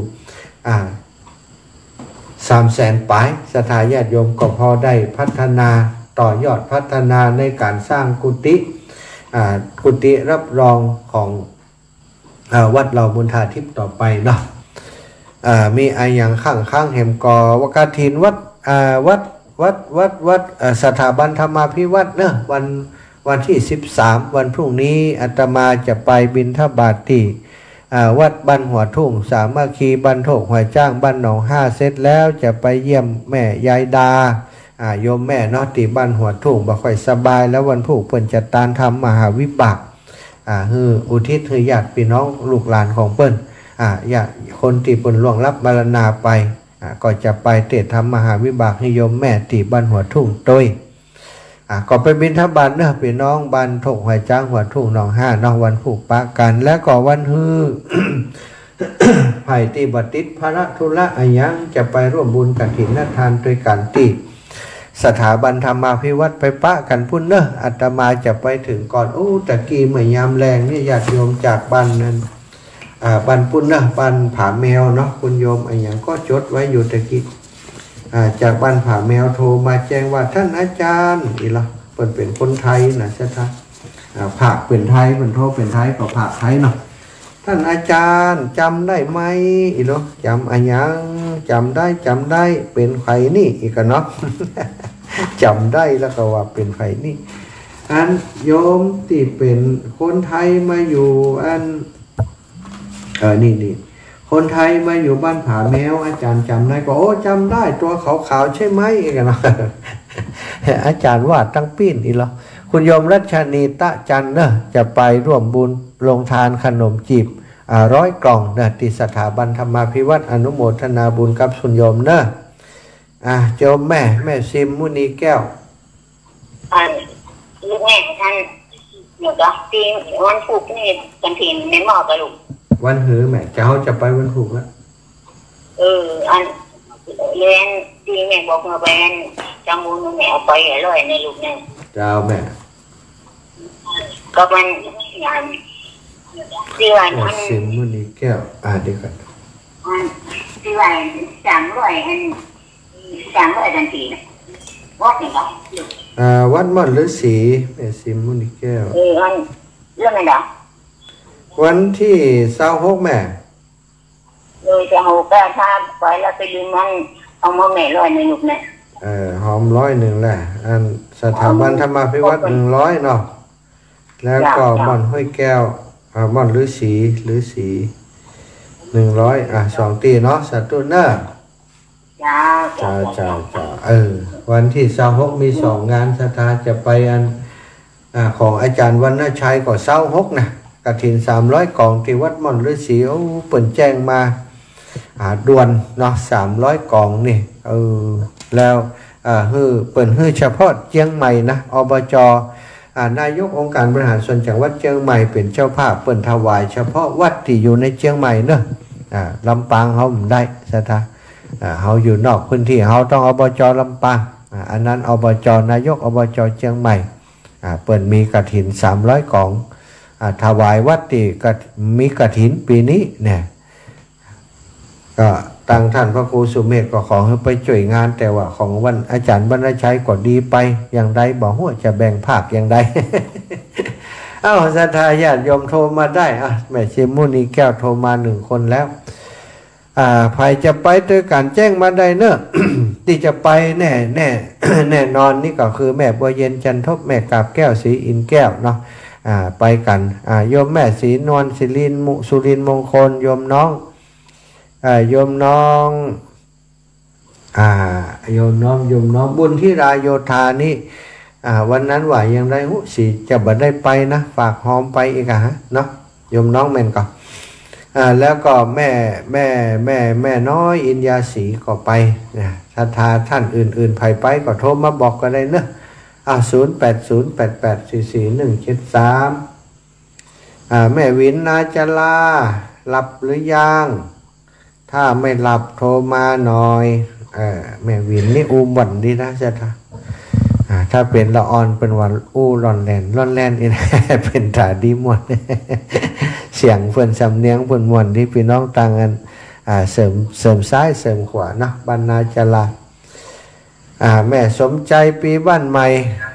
300,000 ปลายศรัทธาญาติโยมก็พอได้พัฒนาต่อยอดพัฒนาในการสร้างกุฏิรับรองของวัดเหล่ามณฑาทิพย์ต่อไปเนาะมีอย่างข้างแหมกอวกาทินวัดสถาบันธรรมาภิวัตรเนอะวันที่13วันพรุ่งนี้อาตมาจะไปบิณฑบาตที่วัดบ้านหัวทุ่งสามัคคีบ้านโถกหัวจ้างบ้านหนอง5เสร็จแล้วจะไปเยี่ยมแม่ยายดาโยมแม่เนาะที่บ้านหัวทุ่งบ่ค่อยสบายแล้ววันพรุ่งเปิ้นจะตานทำมหาวิบากอุทิศให้ญาติพี่น้องลูกหลานของเปิ้นญาติคนที่เปิ้นล่วงลับมรณาไปก็จะไปเทศน์ทำมหาวิบากให้โยมแม่ที่บ้านหัวทุ่งโดยก็ไปบิณฑบาตเนอะพี่น้องบ้านโถกหัวจ้างหัวทุ่งหนอง5เนาะวันผูกปะกันและก็วันฮือ ไผ่ตีบัติดภระธุระอายังจะไปร่วมบุญกฐินทานด้วยกันที่สถาบันธรรมาภิวัตรไปปะกันพุ่นเนอะอาตมาจะไปถึงก่อนตะกี้เมื่อยามแรงนี่ญาติโยมจากบ้านนั้นบ้านพุ่นเนอะบ้านผาแมวเนาะคุณโยมอย่างก็จดไว้อยู่ตะกี้จากบ้านผาแมวโทรมาแจ้งว่าท่านอาจารย์อีละเป็นคนไทยนะใช่ไหมผักเป็นไทยเป็นโทรเป็นไทยก็ผักไทยเนาะท่านอาจารย์จำได้ไหมอีละจำยังจำได้เป็นใครนี่อีกเนาะ จำได้แล้วก็ว่าเป็นใครนี่อันโยมที่เป็นคนไทยมาอยู่นี่คนไทยมาอยู่บ้านผาแมวอาจารย์จำได้ก็จำได้ตัวขาวๆใช่ไหมกันนะ อาจารย์ว่าตั้งปีนอีหรอคุณโยมรัชนีตะจันเนอะจะไปร่วมบุญลงทานขนมจีบ100 กล่องนะที่สถาบันธรรมาภิวัตรอนุโมทนาบุญกับคุณโยมเนอะโยมแม่ซิมมุนีแก้วลูกแม่ท่านหมดแล้วปีวันผูกนี่กันถิ่นในหม้อกระลูกวันหือแม่จะไปวันผูกแล้วอันเรียนที่แม่บอกมาเป็นจำบุญแม่เอาไปอร่อยในลูกเนี่ยเจ้าแม่ก็มันงานที่วันซิมมุนีแก้วเดี๋ยวกันที่วัน300กันทีนะวัดไหนครับวัดม่อนฤาษีแม่ซิมมุนีแก้วอันเรื่องอะไรวันที่26แม่จะเอาก็ถ้าไปแล้วไปดึงมันเอามาแม่100ในลูกเนี่ยหอม100แหละอันสถาบันธรรมาภิวัตร100เนาะแล้วก็ม่อนห้วยแก้วม่อนฤาษี100 2 ตีเนาะสาธุเนอะจ้าวันที่26มี2งานศรัทธาจะไปของอาจารย์วรรณชัยก็26นะกฐิน300 กล่องที่วัดม่อนฤาษีเปิ่นแจ้งมาด่วนเนาะ300 กล่องนี่แล้วเปิ่นเฉพาะเชียงใหม่นะอบจนายกองค์การบริหารส่วนจังหวัดเชียงใหม่เป็นเจ้าภาพเปิ่นถวายเฉพาะวัดที่อยู่ในเชียงใหม่เนอะลำปางเขาไม่ได้ศรัทธาเขาอยู่นอกพื้นที่เขาต้องอบจลำปางอันนั้นอบจนายกอบจเชียงใหม่เปิดมีกฐิน300 กล่องถวายวัดที่มีกฐินปีนี้เนี่ยก็ตั้งท่านพระครูสุเมธก็ขอให้ไปช่วยงานแต่ว่าของวันอาจารย์บรรณชัยก็ดีไปอย่างใดบอกว่าจะแบ่งภาคอย่างใด ศรัทธาญาติโยมโทรมาได้แม่ชิมุนีแก้วโทรมา1 คนแล้วใครจะไปด้วยการแจ้งมาได้เนอะ ที่จะไปแน่แน่นอนนี่ก็คือแม่บัวเย็นจันทบแม่กาบแก้วศรีอินแก้วเนาะไปกันโยมแม่ศรีนวลศิรินสุรินมงคลโยมน้องโยมน้องบุญที่ราโยธานี่วันนั้นว่ายังได้สิจะบ่ได้ไปนะฝากหอมไปอีกเนาะโยมน้องแม่นก่อนแล้วก็แม่น้อยอินยาศรีก็ไปนะศรัทธาท่านอื่นๆไปก็โทรมาบอกก็ได้เนอะ0808844173แม่วินนาจลาหลับหรือยังถ้าไม่หลับโทรมาหน่อยแม่วินนี่อูบ่นดีนะศรัทธาถ้าเป็นละออนเป็นวันร่อนแลนอีก เป็นถาดีมวน เสียงเพิ่นสำเนียงเพิ่นมวนที่พี่น้องต่างกันเสริมซ้ายเสริมขวานะบรรณาจลาแม่สมใจปีบ้านใหม่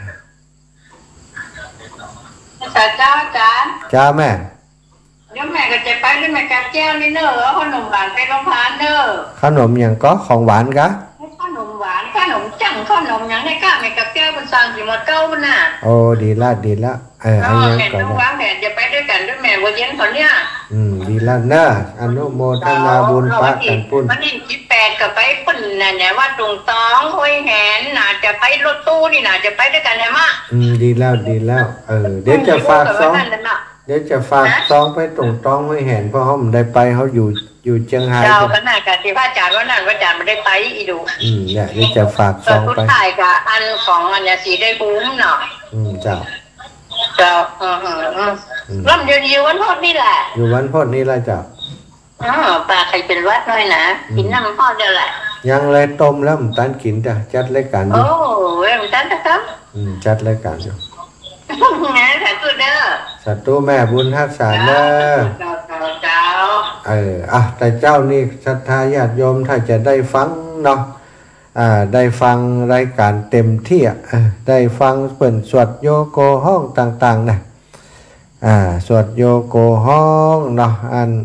เจ้าอาจารย์จ้าแม่เดี๋ยวแม่ก็จะไปด้วยแม่กับแก้วนี่เนอะขนมหวานไปโรงพยาบาลเนอะขนมอย่างก็ของหวานกะขนมหวานขนมจังขนมอย่างในก้าแม่กับแก้วเป็นสั่งสิหมดเก้ามันน่ะโอ้ดีละอันนี้ก่อนนะวางแผนจะไปด้วยกันด้วยแม่วันเย็นเขาเนี่ยดีละเนอะอนุโมทนาบุญพระกันปุ้นวันที่18กับไปปุ่นเนี่ยว่าตรงต้องห้วยแหนน่าจะไปรถตู้นี่น่าจะไปด้วยกันใช่ไหมดีแล้วเดี๋ยวจะฝากซองไปตรงต้องห้วยแหนเพราะเขาไม่ได้ไปเขาอยู่เชียงรายเจ้าขนาดกับที่พระอาจารย์ว่านั่นพระอาจารย์ไม่ได้ไปอีดูเนี่ยนี่จะฝากซองไปถ่ายกับอันของอันยาสีได้คุ้มเนาะเจ้าร่ำอยู่วันพุธนี่แหละอยู่วันพุธนี่แหละเจ้าปลาใครเป็นวัดน้อยนะกินน้ำพ่อเดียวแหละยังเลยต้มแล้วมันตันกินจ้ะจัดรายการดิโอ้ยมันตันนะครับจัดรายการอยู่นะสาธุเด้อสาธุแม่บุญทักษาเด้อเจ้าแต่เจ้านี่ศรัทธาญาติโยมถ้าจะได้ฟังเนาะได้ฟังรายการเต็มที่ได้ฟังเปิ่นสวดโยโกห้องต่างๆนะสวดโยโกห้องเนาะ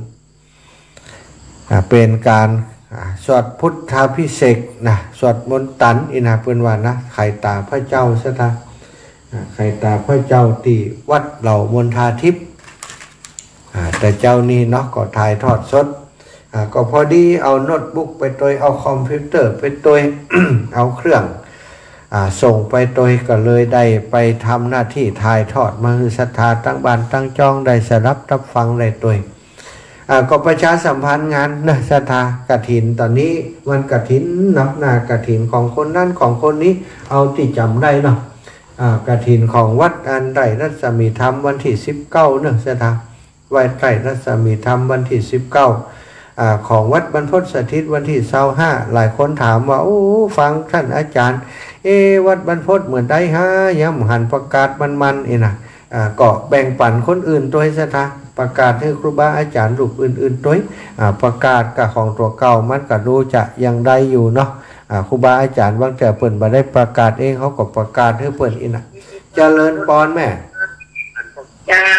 เป็นการสวดพุทธาภิเษกนะสวดมนต์ตันอินาเปิ้นว่านะไข่ตาพระเจ้าซะท่าไข่ตาพระเจ้าที่วัดเหล่ามณฑาทิพย์แต่เจ้านี่เนาะก็ถ่ายทอดสดก็พอดีเอาโน้ตบุ๊กไปตัวเอาคอมพิวเตอร์ไปตัว เอาเครื่องส่งไปตัวก็เลยได้ไปทำหน้าที่ถ่ายทอดมาคือศรัทธาตั้งบ้านตั้งจองได้สรับรับฟังได้ตัวก็ประชาสัมพันธ์งานนะศรัทธากฐินตอนนี้วันกฐินเนาะหน้ากฐินของคนนั้นของคนนี้เอาที่จำได้เนาะกฐินของวัดอันไร่รัศมีธรรมวันที่19เนอะศรัทธาวัดไร่รัศมีธรรมวันที่19ของวัดบรรพตสถิตวันที่25หลายคนถามว่าโอ้ฟังท่านอาจารย์วัดบรรพตเหมือนได้ย้ำหันประกาศมันนะก็แบ่งปันคนอื่นตัวให้ศรัทธาประกาศให้ครูบาอาจารย์รูปอื่นๆตัวประกาศกับของตัวเก่ามันก็ดูจะยังได้อยู่เนาะครูบาอาจารย์บางแต่เปิ่นมาได้ประกาศเองเขาก็ประกาศให้เปิ่นอีน่ะเจริญปอนแม่เจ้า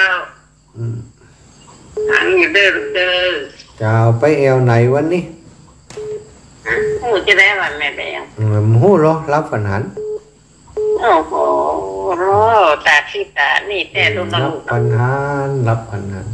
ทางอยู่เด้อเจ้าไปเอวไหนวันนี้หูจะได้วันแม่ไปเอวหูรอรับฝันหันโอ้โหรอตาที่ตานี่แต่ดูนรับฝันหันรับฝันหัน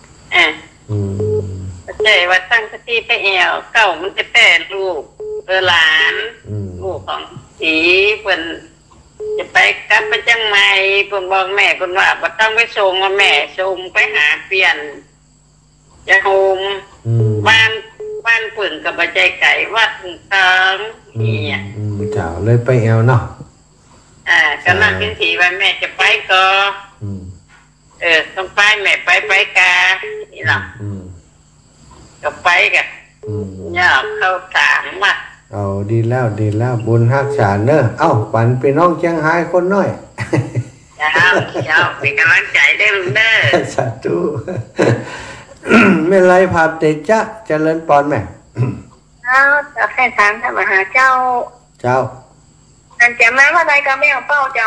ใจว่าตั้งสติไปเอวเก่ามันจะแต่ลูกหลานลูกของสีเพิ่นจะไปกลับไปจังใหม่เพิ่นบอกแม่เพิ่นว่าบ่ต้องไปส่งว่าแม่ส่งไปหาเปลี่ยนจะโฮมบ้านเพิ่นกับบ่ใจไก่วัดตางนี่เจ้าเลยไปเอวเนาะกำลังคิดสีว่าแม่จะไปก็ต้องไปแม่ไปกานี่หรอก็ไปกันเนี่ยเขาถามว่าเอาดีแล้วบุญฮักษาเนอะเอ้าปันพี่น้องเชียงรายคนน้อยเจ้าเป็นกำลังใจได้ลุงเด้อสาธุไม่ไรภาพเตจะเจริญปอนแม่จะให้ถามท่านมหาเจ้าอันจะมาเมื่อไรก็ไม่เอาเป้าเจ้า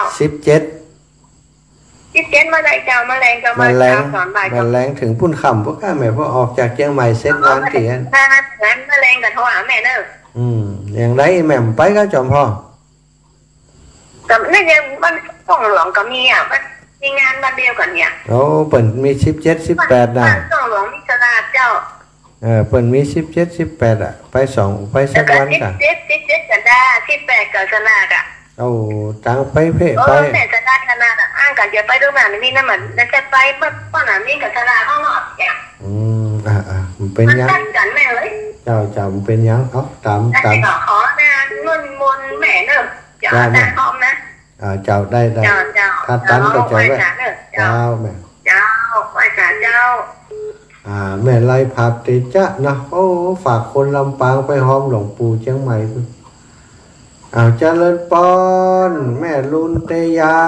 17มาได้เจ้ามาแรงก็มาสอนบ่ายมาแรงถึงพุ่นคำพวกข้าแม่พอออกจากเชียงใหม่เซ็ตงานที่นั่นงั้นมาแรงกับโทรหาแม่เนอะอย่างไรแม่ไปก็จอมพ่อแต่นี่ยังมันต้องหลวงก็มีมันมีงานมาเดียวกันเนี่ยโอ้เปิ่นมี17 18นะต้องหลวงมิสราเจ้าเปิ่นมี17 18ไปสักวันกัน 17กันได้18กับสลากเอาตังไปเพ่ไปแต่จะได้ขนาดอ้างกันจะไปดูหนังนี่นะมันจะไปป้อนหนังนี่กับสลากข้างนอกเนี่ยมันเป็นยังกันแม่เลยเจ้ามันเป็นยังตามขอนะนุ่นมนแม่เนอะเจ้าแต่พร้อมนะเจ้าได้ถ้าตันก็จะไว้เจ้าแม่ไหว้ศาลเจ้าแม่ไล่ภาพติจะนะโอ้ฝากคนลำปางไปหอมหลวงปู่เชียงใหม่เจริญปอนแม่ลุนเตยา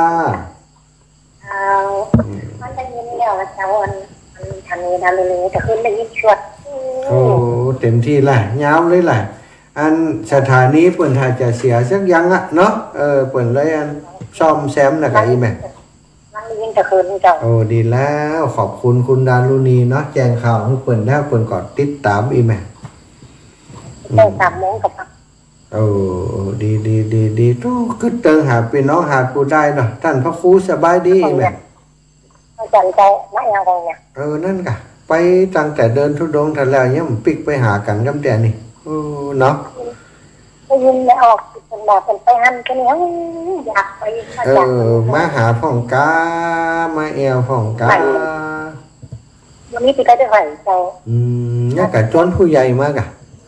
มันได้ยินแล้วว่าเจ้าอันทางนี้ทางนี้จะขึ้นได้ยินชวดโอ้เต็มที่แหละยาวเลยแหละอันสถานีเปิ่นถ้าจะเสียสักยังเนาะเปิ่นเลยอันซ่อมแซมนะกับอีแม่มันยินจะคืนเจ้าโอ้ดีแล้วขอบคุณคุณดารุณีเนาะแจ้งข่าวให้เปิ่นแล้วเปิ่นกอดติดตามอีแม่ได้3 โมงกับโอ้ดีทุกขึ้นเติงหาพี่น้องหาปูได้เนาะท่านพระครูสบายดีแม่อาจารย์ใจไม่เอาเนี่ยนั่นกะไปตั้งแต่เดินทุดงทันแล้วเนี่ยมันปิกไปหากันกำแต่นี่เนาะได้ยินไม่ออกเป็นแบบเป็นไปหันกันเนี่ยอยากไปมาหาพ่องกามาแอวพ่องกาวันนี้พี่ก็จะไหวใจเนี่ยกะจนผู้ใหญ่มากะ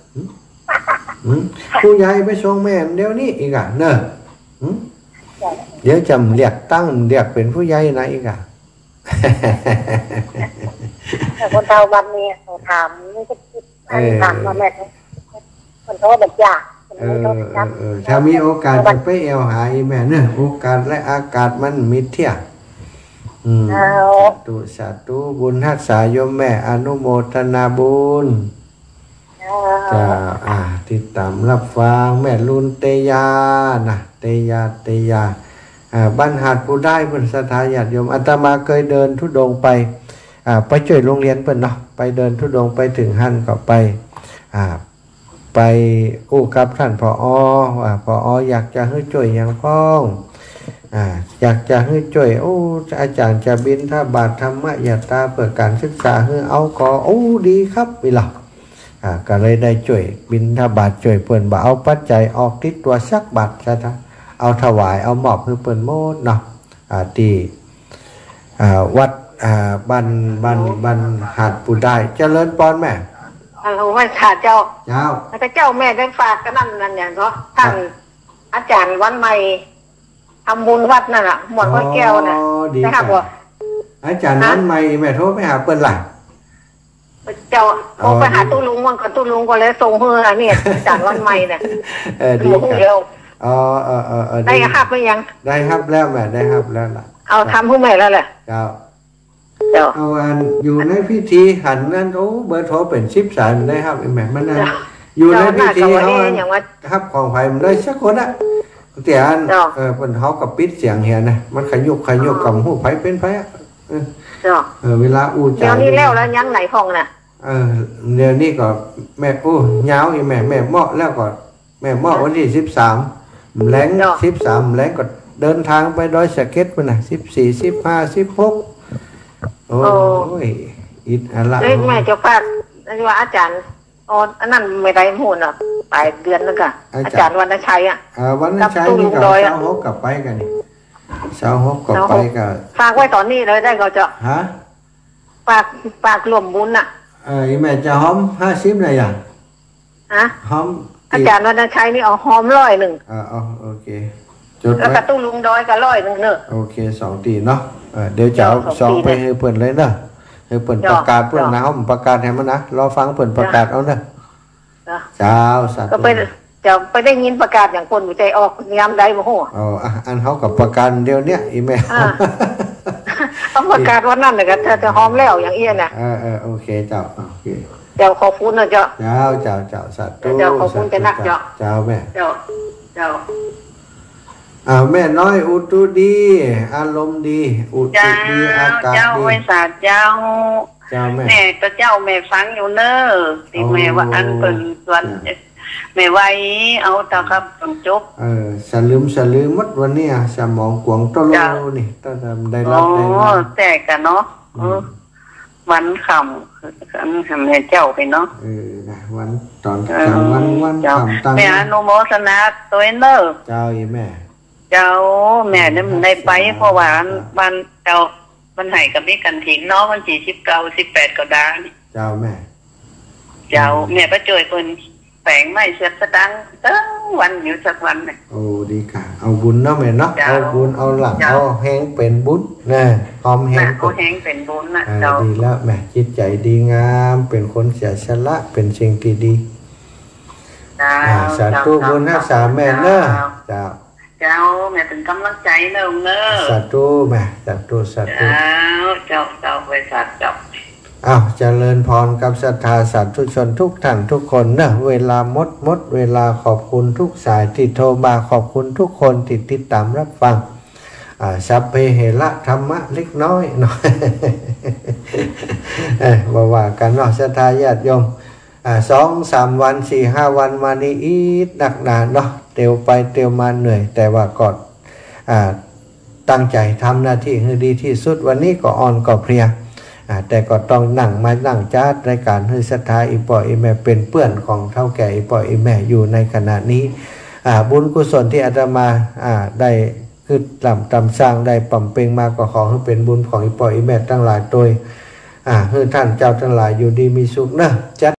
ผู้ใหญ่ไปส่งแม่เดี๋ยวนี้อีกเนอะเดี๋ยวจำเรียกตั้งเรียกเป็นผู้ใหญ่นะอีกคนเฒ่าบ้านนี้ถามนี่ก็คิดถามว่าแม่คนโตแบบยากถ้ามีโอกาสจะไปเอวหาอีแม่เนอะโอกาสและอากาศมันมิเที่ยสาธุบุญฮักษายมแม่อนุโมทนาบุญจะติดตามรับฟังแม่ลุนเตยานะเตยาบ้านหาดผู้ได้เพิ่นสถาญาติโยมอาตมาเคยเดินทุดงไปไปช่วยโรงเรียนเพิ่นเนาะไปเดินทุดงไปถึงหั่นก็ไปกับท่านผอ.ผอ.อยากจะให้ช่วยอย่างพ้องอยากจะให้ช่วยอาจารย์จะบินถ้าบาทธรรมะยาตาเพื่อการศึกษาให้เอาก็ดีครับพี่ล่ะก็เลยได้ช่วยบินถ้าบาทช่วยเพิ่นบ่เอาปัจจัยออกติดตัวสักบาทซะท่าเอาถวายเอามอบให้เปิ้นโมดเนาะที่วัดบ้านหาดปูได้เจริญปอนแม่เราไม่ขาดเจ้าแต่เจ้าแม่ได้ฝากกันนั่นอย่างก็ท่านอาจารย์วันใหม่ทำบุญวัดนั่นหมดวัดแก้วน่ะนะครับว่าอาจารย์วันใหม่แม่โทรไปหาเปิ้นล่ะเจ้าโทรไปหาตู้ลุงวันก่อนตู้ลุงก็เลยส่งเฮือเนี่ยอาจารย์วันใหม่เนี่ยดีครับได้ครับไม่ยังได้ครับแล้วแม่ได้ครับแล้วล่ะเอาทำผู้แม่แล้วแหละเอาอยู่ในพิธีหันนั่นเบอร์โทรเป็น13ได้ครับแม่มันนั่นอยู่ในพิธีเขาครับของไผ่มันได้สักคนแต่เป็นเขากับปิดเสียงเฮียนะมันขยุกกับหูไผ่เป็นไผ่เวลาอูจ่าเดี๋ยวนี้แล้วยังไหนพองน่ะเดี๋ยวนี้ก็แม่ยาวอีแม่เหมาะแล้วก็แม่เหมาะวันที่13แรง13แรงก็เดินทางไปดอยสะเก็ดมันน่ะ14 15 16โอ้ยอิดอะไรแม่จะฝากว่าอาจารย์อันนั้นไม่ได้หูน่ะปลายเดือนนึงค่ะอาจารย์วรรณชัยวรรณชัยนี่ก็เช้า6กลับไปกันนี่เช้า6กลับไปก็ฝากไว้ตอนนี้เลยได้ก็จะฝากรวมบุญแม่จะหอม50เลยอย่างหอมอาจารย์วรรณชัยนี่เอาหอม100 โอเคแล้วกระตุ้งลุงดอยก็100เนอะโอเค2 ตีเนาะเดี๋ยวจะเอา2ไปให้เพิ่นเลยเนอะให้เพิ่นประกาศเพิ่นนะเขาประกาศให้มันนะรอฟังเพิ่นประกาศเอาเนอะเจ้าสัตว์ก็ไปจะไปได้ยินประกาศอย่างคนหัวใจออกยามใดบ่ฮู้อ๋ออันเขากับประกันเดียวเนี้ยอีแม่ต้องประกาศวันนั้นน่ะก็จะหอมแล้วอย่างเอี้ยน่ะโอเคเจ้าโอเคเจ้าขอบคุณนะเจ้าสาธุเจ้าขอบคุณจะนักเจ้าแม่เจ้าแม่น้อยอุตุดีอารมณ์ดีอุตุดีอากาศดีเจ้าไว้สาเจ้าแม่ก็เจ้าแม่ฟังอยู่เนอะที่แม่ว่าอันเป็นส่วนแม่ไว้เอาตาครับจนจบสลืมมัดวันนี้สมองกวางโตโลนี่ต้องได้รับแต่กันเนาะวันคำทำให้เจ้าไปเนาะวันตอนกลางวันคำตั้งแม่อนุโมทนาตัวเนอะเจ้าอีแม่เจ้าแม่เนี่ยมันได้ไปเพราะว่าบ้านเจ้ามันให้กับนี่กันถิงเนาะวันที่19-18ก็ได้เจ้าแม่เจ้าแม่ก็จ่วยคนแฝงไม่เสียสตังตั้งวันอยู่สักวันเนี่ยโอ้ดีค่ะเอาบุญเนาะแม่เนาะเอาบุญเอาหลังเอาแห้งเป็นบุญนะหอมแห้งเป็นบุญนะเจ้าดีแล้วแม่จิตใจดีงามเป็นคนเสียสละเป็นสิ่งที่ดีสาธุบุญให้สาแม่เนอะเจ้าแม่เป็นกำลังใจเนอะสาธุแม่สาธุเจ้าไปสาธุเจริญพรกับศรัทธาสาธุชนทุกท่านทุกคนนะเวลาหมดเวลาขอบคุณทุกสายที่โทรมาขอบคุณทุกคนที่ติดตามรับฟังสัพเพเหระธรรมะเล็กน้อยเนาะว่ากันเนาะศรัทธาญาติโยม2-3 วัน4-5 วันมานี้อีกหนักหนาเนาะเตียวไปเตียวมาเหนื่อยแต่ว่าก็ตั้งใจทำหน้าที่ให้ดีที่สุดวันนี้ก็อ่อนก็เพลียแต่ก็ต้องนั่งจัดรายการให้ศรัทธาอีปออีแม่เป็นเพื่อนของเฒ่าแก่อีปออีแม่อยู่ในขณะนี้บุญกุศลที่อาตมาได้คือทำสร้างได้ปั่มเป่งมาก็ขอให้เป็นบุญของอีปออีแม่ทั้งหลายโดยให้ท่านเจ้าทั้งหลายอยู่ดีมีสุขนะจัด